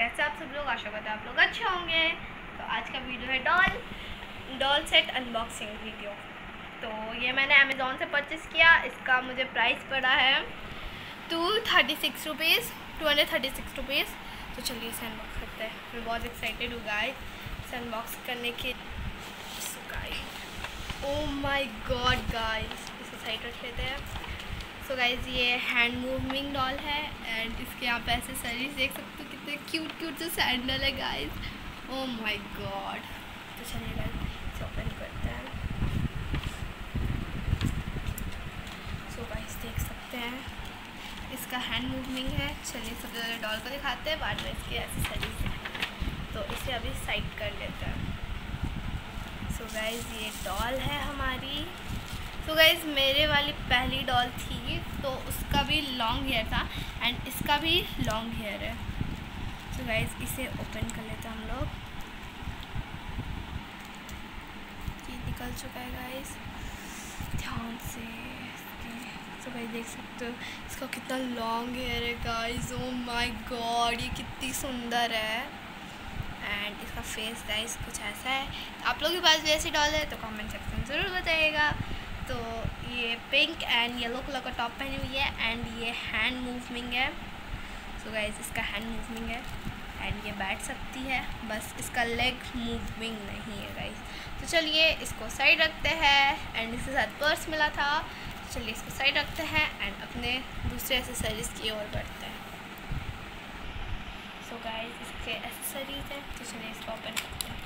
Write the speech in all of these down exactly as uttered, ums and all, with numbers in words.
कैसे आप सब लोग, आशा करते हैं आप लोग अच्छे होंगे। तो आज का वीडियो है doll doll set unboxing video. तो ये मैंने अमेज़ॉन से परचेज़ किया। इसका मुझे प्राइस पड़ा है two thirty six rupees two hundred thirty six rupees. तो चलिए इसे अनबॉक्स करते हैं। मैं बहुत एक्साइटेड हूँ गाइस इसे अनबॉक्स करने के। ओह माय गॉड गाइस, इसे साइड रख लेते हैं। सो गाइस ये हैंड मूविंग डॉल है एंड इसके आप ऐसे सर्विस देख सकते हो, कितने क्यूट क्यूट से सैंडल है गाइस। Oh my god. तो चलिए गाइस इसे ओपन करते हैं। सो गाइस देख सकते हैं इसका हैंड मूविंग है। चलिए सबसे पहले डॉल को दिखाते हैं, बाद में इसकी एक्सेसरीज है। तो इसे अभी साइड कर लेते हैं। सो so गाइस ये डॉल है हमारी। सो so गाइस मेरे वाली पहली डॉल थी तो उसका भी लॉन्ग हेयर था एंड इसका भी लॉन्ग हेयर है। सो so गाइस इसे ओपन कर लेते हैं हम लोग। ये निकल चुका है गाइस, ध्यान से। सो so गाइस देख सकते हो इसका कितना लॉन्ग हेयर है गाइस। ओह माय गॉड, ये कितनी सुंदर है। एंड इसका फेस गाइस कुछ ऐसा है। आप लोगों के पास भी ऐसी डॉल है तो कमेंट सेक्शन में ज़रूर बताइएगा। तो ये पिंक एंड येलो कलर का टॉप पहनी हुई है एंड ये हैंड मूविंग है। सो so गाइस इसका हैंड मूविंग है एंड ये बैठ सकती है, बस इसका लेग मूविंग नहीं है गाइस। तो चलिए इसको साइड रखते हैं एंड इसके साथ पर्स मिला था। तो चलिए इसको साइड रखते हैं एंड अपने दूसरे एक्सेसरीज की ओर बढ़ते हैं। सो so गाइस इसके एक्सेसरीज हैं, तो चलिए इसको ओपन करते हैं।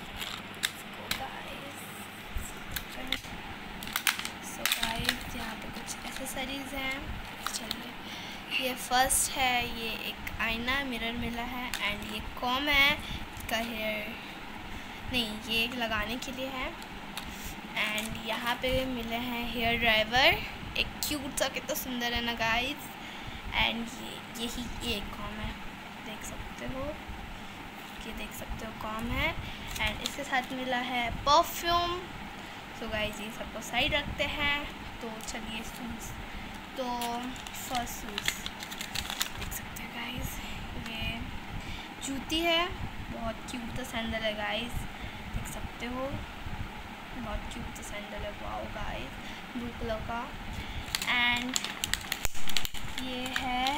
सो गाइस यहाँ पे कुछ एक्सेसरीज हैं। चलिए ये फर्स्ट है, ये एक आईना मिरर मिला है एंड ये कॉम है। इसका हेयर नहीं, ये लगाने के लिए है। एंड यहाँ पे मिले हैं हेयर ड्राइवर, एक क्यूट सा, कितना सुंदर है ना गाइस। एंड ये यही ये कॉम है, देख सकते हो, ये देख सकते हो कॉम है। एंड इसके साथ मिला है परफ्यूम। सो गाइस ये सबको साइड रखते हैं। तो चलिए शूज़, तो फर्स्ट शूज़ देख सकते हैं गाइस, ये जूती है, बहुत क्यूट सा सैंडल है गाइस, देख सकते हो, बहुत क्यूट सा सैंडल है। वाओ गाइस, ब्लू कलर का। एंड ये है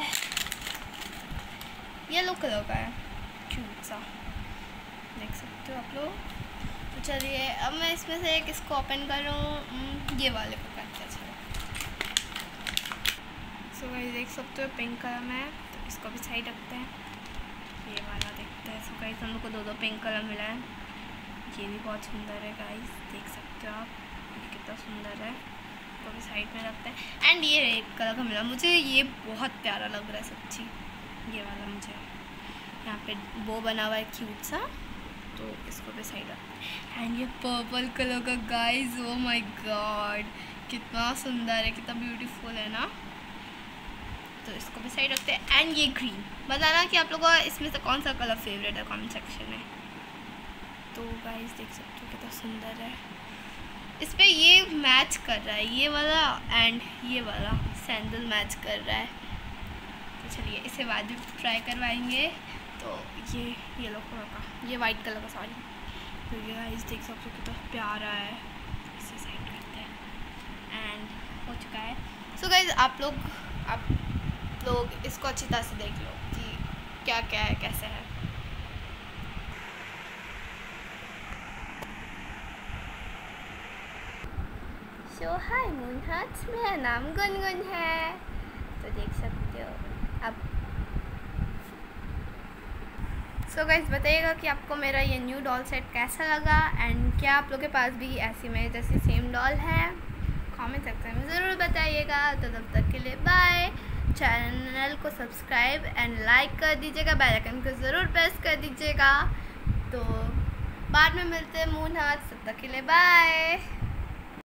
येलो कलर का है, क्यूट सा, देख सकते हो आप लोग। तो चलिए अब मैं इसमें से एक इसको ओपन करूँ, ये वाले को करते हैं। चलो सो गाइस देख सकते हो पिंक कलर में, तो इसको भी साइड रखते हैं। ये वाला देखते हैं। सो गाइस हम लोग को दो दो पिंक कलर मिला है, ये भी बहुत सुंदर है गाइस, देख सकते हो आप, ये कितना सुंदर है। इसको भी साइड में रखते हैं। एंड ये रेड कलर का मिला, मुझे ये बहुत प्यारा लग रहा है सच्ची, ये वाला मुझे। यहाँ पे वो बना हुआ है क्यूट सा, तो इसको भी साइड रखते हैं। एंड ये पर्पल कलर का गाइस, ओ माय गॉड, कितना सुंदर है, कितना ब्यूटीफुल है ना। तो इसको भी साइड रखते हैं। एंड ये ग्रीन, बताना कि आप लोगों का इसमें से कौन सा कलर फेवरेट है कमेंट सेक्शन में। तो गाइस देख सकते हो कितना सुंदर है, इस पर ये मैच कर रहा है, ये वाला एंड ये वाला सैंडल मैच कर रहा है। तो चलिए इसे बाद में ट्राई करवाएंगे। तो ये येलो कलर का, ये वाइट कलर का, सॉरी। तो ये गाइस देख सकते हो कितना प्यारा है, इसे साइड करते हैं। एंड हो चुका है। सो गाइस आप लोग आप लोग इसको अच्छी तरह से देख लो कि क्या क्या है, कैसे है। सो हाय मूनहार्ट्स, मेरा नाम गुनगुन है, तो देख सकते हो अब। सो so गाइस बताइएगा कि आपको मेरा ये न्यू डॉल सेट कैसा लगा एंड क्या आप लोग के पास भी ऐसी मेरे जैसी सेम डॉल है, कमेंट सेक्शन में ज़रूर बताइएगा। तो तब तक के लिए बाय। चैनल को सब्सक्राइब एंड लाइक कर दीजिएगा, बेल आइकन को ज़रूर प्रेस कर दीजिएगा। तो बाद में मिलते हैं मूनहार्ट्स, तब तक के लिए बाय।